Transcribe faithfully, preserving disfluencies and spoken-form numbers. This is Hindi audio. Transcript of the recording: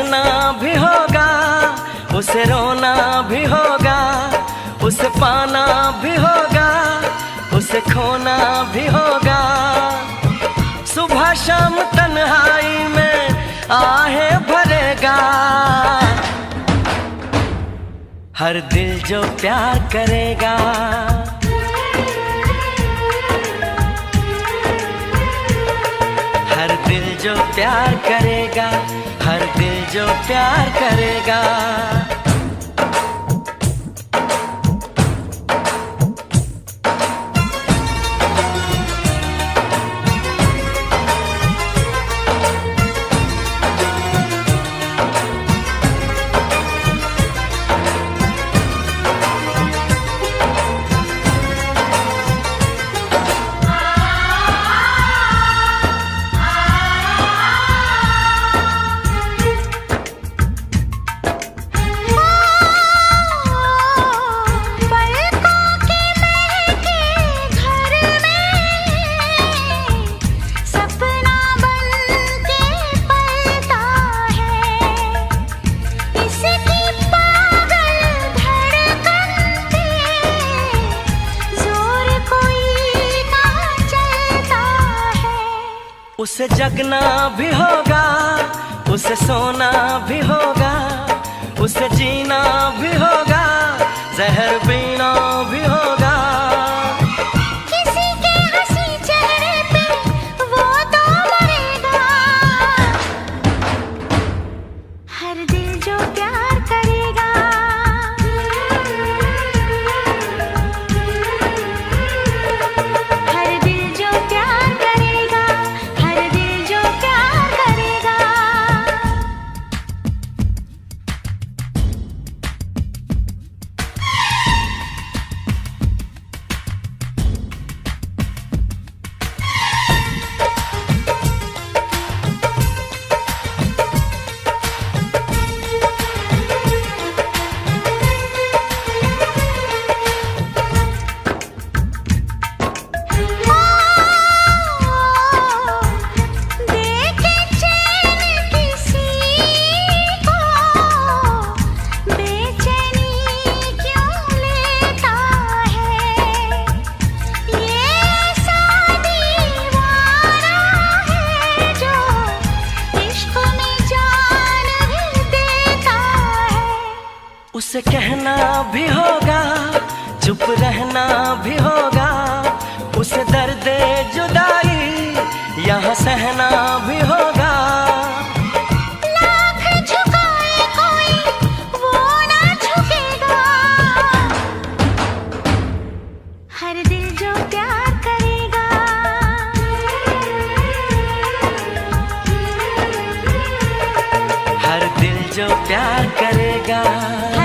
हंसना भी होगा, उसे रोना भी होगा, उसे पाना भी होगा, उसे खोना भी होगा। सुबह शाम तन्हाई में आहें भरेगा, हर दिल जो प्यार करेगा। हर दिल जो प्यार करेगा, हर दिल जो प्यार करेगा। उसे जगना भी होगा, उसे सोना भी होगा, उसे जीना भी होगा, जहर पीना भी होगा। किसी के हंसी चेहरे पे वो तो मरेगा, हर दिल जो प्यार करेगा। हर दिल जो प्यार करेगा, हर दिल जो प्यार करेगा। उसे कहना भी होगा, चुप रहना भी होगा, उसे दर्द जुदाई यहाँ सहना भी होगा। लाख झुकाए कोई वो ना झुकेगा, हर दिल जो प्यार करेगा। हर दिल जो प्यार करेगा।